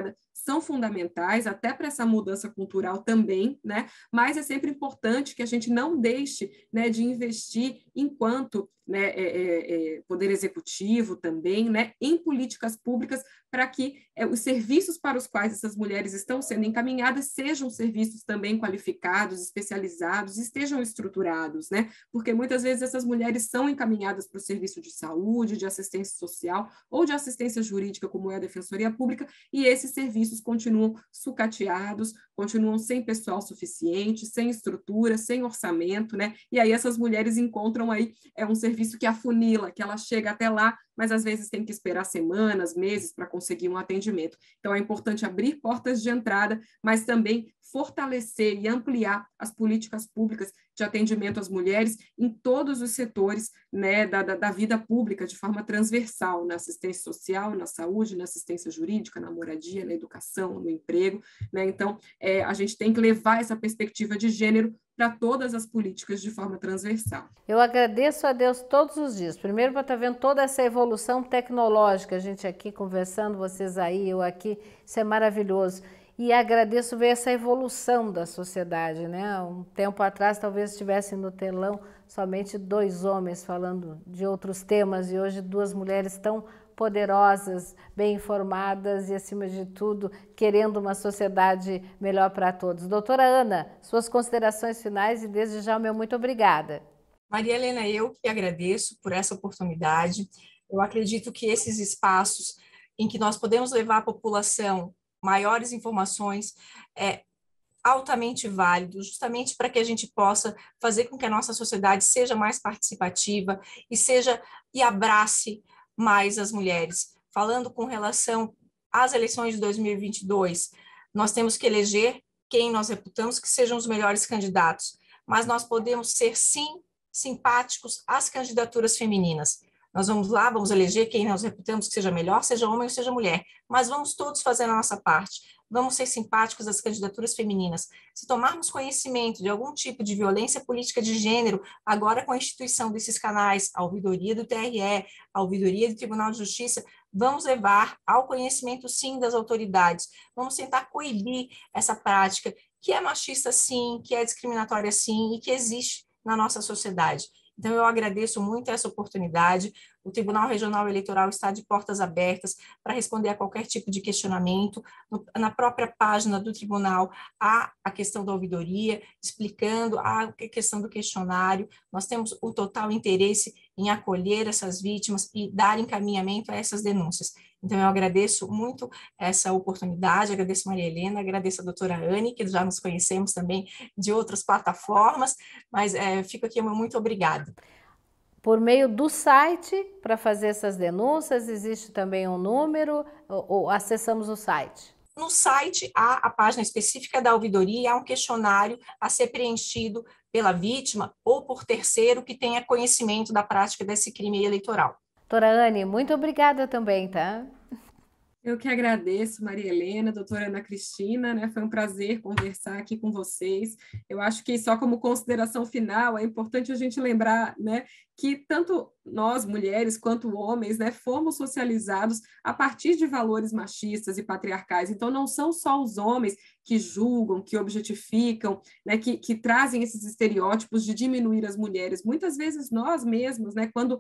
são fundamentais até para essa mudança cultural também, né? Mas é sempre importante que a gente não deixe, né, de investir enquanto, né, poder executivo também, né, em políticas públicas para que os serviços para os quais essas mulheres estão sendo encaminhadas sejam serviços também qualificados, especializados, estejam estruturados, né? Porque muitas vezes essas mulheres são encaminhadas para o serviço de saúde, de assistência social ou de assistência jurídica, como é a Defensoria Pública, e esses serviços continuam sucateados, continuam sem pessoal suficiente, sem estrutura, sem orçamento, né? E aí essas mulheres encontram aí um serviço que afunila, que ela chega até lá, mas às vezes tem que esperar semanas, meses para conseguir um atendimento. Então é importante abrir portas de entrada, mas também fortalecer e ampliar as políticas públicas de atendimento às mulheres em todos os setores, né, da vida pública, de forma transversal, na assistência social, na saúde, na assistência jurídica, na moradia, na educação, no emprego, né? Então, a gente tem que levar essa perspectiva de gênero para todas as políticas de forma transversal. Eu agradeço a Deus todos os dias, primeiro por estar vendo toda essa evolução tecnológica, a gente aqui conversando, vocês aí, eu aqui, isso é maravilhoso. E agradeço ver essa evolução da sociedade, né? Um tempo atrás talvez estivessem no telão somente 2 homens falando de outros temas e hoje 2 mulheres tão poderosas, bem informadas e, acima de tudo, querendo uma sociedade melhor para todos. Doutora Ana, suas considerações finais e desde já o meu muito obrigada. Maria Helena, eu que agradeço por essa oportunidade. Eu acredito que esses espaços em que nós podemos levar à população maiores informações é altamente válido, justamente para que a gente possa fazer com que a nossa sociedade seja mais participativa e abrace mais as mulheres. Falando com relação às eleições de 2022, nós temos que eleger quem nós reputamos que sejam os melhores candidatos, mas nós podemos ser, sim, simpáticos às candidaturas femininas. Nós vamos lá, vamos eleger quem nós reputamos que seja melhor, seja homem ou seja mulher, mas vamos todos fazer a nossa parte. Vamos ser simpáticos às candidaturas femininas. Se tomarmos conhecimento de algum tipo de violência política de gênero, agora com a instituição desses canais, a ouvidoria do TRE, a ouvidoria do Tribunal de Justiça, vamos levar ao conhecimento, sim, das autoridades. Vamos tentar coibir essa prática que é machista, sim, que é discriminatória, sim, e que existe na nossa sociedade. Então, eu agradeço muito essa oportunidade. O Tribunal Regional Eleitoral está de portas abertas para responder a qualquer tipo de questionamento. Na própria página do tribunal há a questão da ouvidoria, explicando a questão do questionário. Nós temos o total interesse em acolher essas vítimas e dar encaminhamento a essas denúncias. Então, eu agradeço muito essa oportunidade, agradeço a Maria Helena, agradeço a doutora Anne, que já nos conhecemos também de outras plataformas, mas fico aqui muito obrigada. Por meio do site, para fazer essas denúncias, existe também um número, ou acessamos o site? No site há a página específica da ouvidoria, há um questionário a ser preenchido pela vítima ou por terceiro que tenha conhecimento da prática desse crime eleitoral. Doutora Anne, muito obrigada também, tá? Eu que agradeço, Maria Helena, doutora Ana Cristina, né? Foi um prazer conversar aqui com vocês. Eu acho que só como consideração final é importante a gente lembrar, né, que tanto nós, mulheres, quanto homens, né, fomos socializados a partir de valores machistas e patriarcais. Então, não são só os homens que julgam, que objetificam, né, que trazem esses estereótipos de diminuir as mulheres. Muitas vezes nós mesmos, né, quando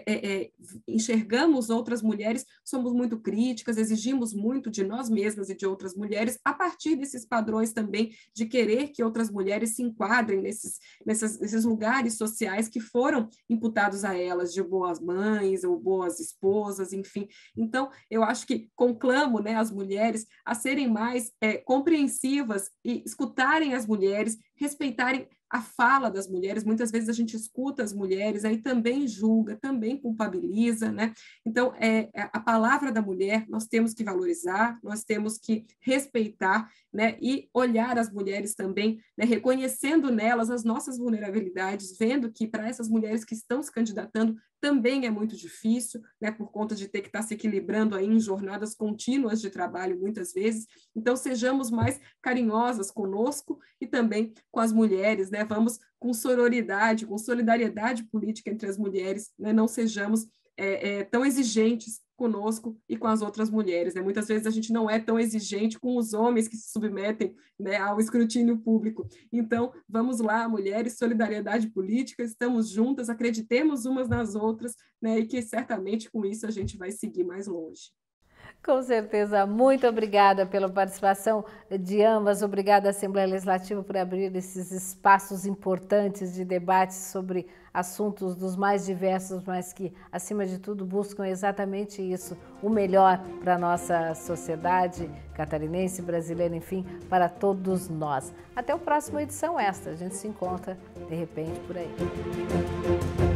enxergamos outras mulheres, somos muito críticas, exigimos muito de nós mesmas e de outras mulheres, a partir desses padrões também de querer que outras mulheres se enquadrem nesses lugares sociais que foram imputados a elas de boas mães ou boas esposas, enfim. Então, eu acho que conclamo, né, as mulheres a serem mais compreensivas e escutarem as mulheres, respeitarem a fala das mulheres. Muitas vezes a gente escuta as mulheres, aí também julga, também culpabiliza, né? Então, a palavra da mulher nós temos que valorizar, nós temos que respeitar, né? E olhar as mulheres também, né? Reconhecendo nelas as nossas vulnerabilidades, vendo que para essas mulheres que estão se candidatando também é muito difícil, né? Por conta de ter que estar se equilibrando aí em jornadas contínuas de trabalho, muitas vezes. Então, sejamos mais carinhosas conosco e também com as mulheres, né? Vamos com sororidade, com solidariedade política entre as mulheres, né? Não sejamos tão exigentes conosco e com as outras mulheres, né? Muitas vezes a gente não é tão exigente com os homens que se submetem, né, ao escrutínio público. Então, vamos lá, mulheres, solidariedade política, estamos juntas, acreditemos umas nas outras, né, e que certamente com isso a gente vai seguir mais longe. Com certeza. Muito obrigada pela participação de ambas. Obrigada, Assembleia Legislativa, por abrir esses espaços importantes de debate sobre assuntos dos mais diversos, mas que, acima de tudo, buscam exatamente isso, o melhor para a nossa sociedade catarinense, brasileira, enfim, para todos nós. Até o próximo Edição Extra. A gente se encontra, de repente, por aí.